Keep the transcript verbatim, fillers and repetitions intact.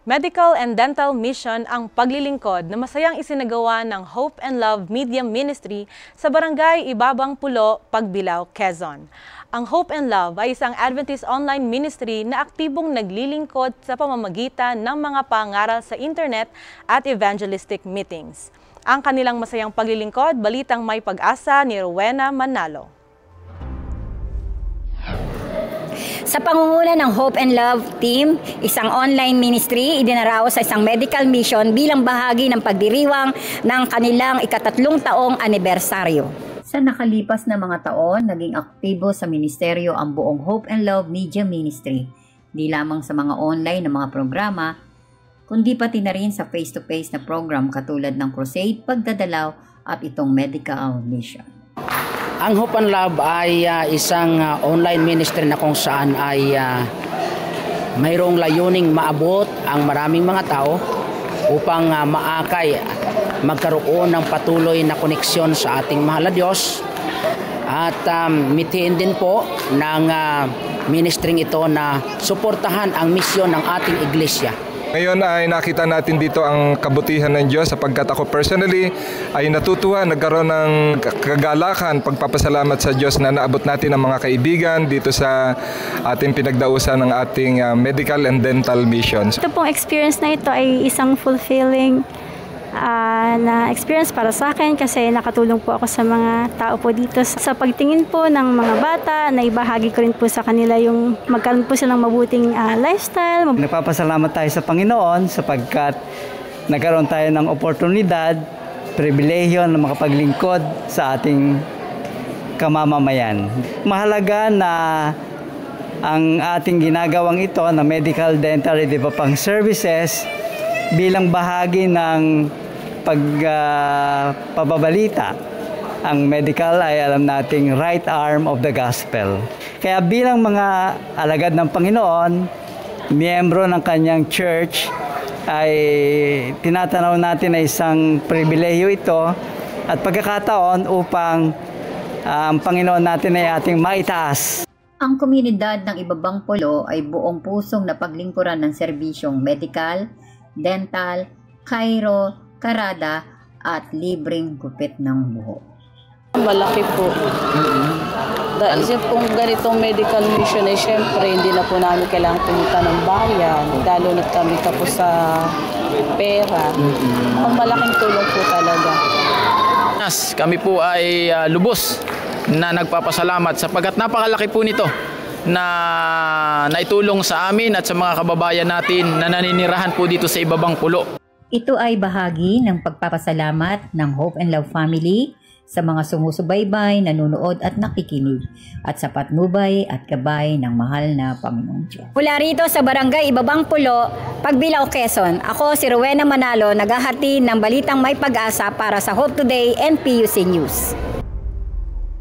Medical and dental mission ang paglilingkod na masayang isinagawa ng Hope and Love Media Ministry sa Barangay Ibabang Pulo, Pagbilao, Quezon. Ang Hope and Love ay isang Adventist online ministry na aktibong naglilingkod sa pamamagitan ng mga pangaral sa internet at evangelistic meetings. Ang kanilang masayang paglilingkod, balitang may pag-asa ni Rowena Manalo. Sa pangunguna ng Hope and Love Team, isang online ministry, idinaraos sa isang medical mission bilang bahagi ng pagdiriwang ng kanilang ikatatlong taong anibersaryo. Sa nakalipas na mga taon, naging aktibo sa ministeryo ang buong Hope and Love Media Ministry, di lamang sa mga online na mga programa, kundi pati na rin sa face-to-face na program katulad ng crusade, pagdadalaw at itong medical mission. Ang Hope and Love ay uh, isang uh, online ministry na kung saan ay uh, mayroong layuning maabot ang maraming mga tao upang uh, maakay magkaroon ng patuloy na koneksyon sa ating mahal na Diyos at um, mithiin din po ng uh, ministring ito na suportahan ang misyon ng ating iglesia. Ngayon ay nakita natin dito ang kabutihan ng Diyos sapagkat ako personally ay natutuwa, nagkaroon ng kagalakan, pagpapasalamat sa Diyos na naabot natin ang mga kaibigan dito sa ating pinagdausan ng ating uh, medical and dental missions. Ito pong experience na ito ay isang fulfilling uh, na experience para sa akin kasi nakatulong po ako sa mga tao po dito. Sa pagtingin po ng mga bata, naibahagi ko rin po sa kanila yung magkaroon po silang mabuting uh, lifestyle. Nagpapasalamat tayo sa Panginoon sapagkat nagkaroon tayo ng oportunidad, pribilehyo na makapaglingkod sa ating kamamamayan. Mahalaga na ang ating ginagawang ito na medical, dental, at iba pang services bilang bahagi ng pagpapabalita. Uh, ang medical ay alam nating right arm of the gospel. Kaya bilang mga alagad ng Panginoon, miyembro ng kanyang church, ay tinatanaw natin na isang pribilehiyo ito at pagkakataon upang uh, ang Panginoon natin ay ating maitaas. Ang komunidad ng Ibabang Pulo ay buong pusong napaglingkuran ng serbisyong medical, dental, chiro, karada at libreng gupit ng buhok. Malaki po. Dahil siya pong ganitong medical mission ay siyempre hindi na po namin kailangan pumunta ng bayan, lalo na kami tapos sa pera. Ang malaking tulong po talaga. Kami po ay uh, lubos na nagpapasalamat sapagkat napakalaki po nito na naitulong sa amin at sa mga kababayan natin na naninirahan po dito sa Ibabang Pulo. Ito ay bahagi ng pagpapasalamat ng Hope and Love Family sa mga sumusubaybay, nanonood at nakikinig at sa patnubay at gabay ng mahal na Panginoong Diyos. Mula rito sa Barangay Ibabang Pulo, Pagbilao, Quezon, ako si Rowena Manalo, naghahati ng balitang may pag-asa para sa Hope Today and P U C News.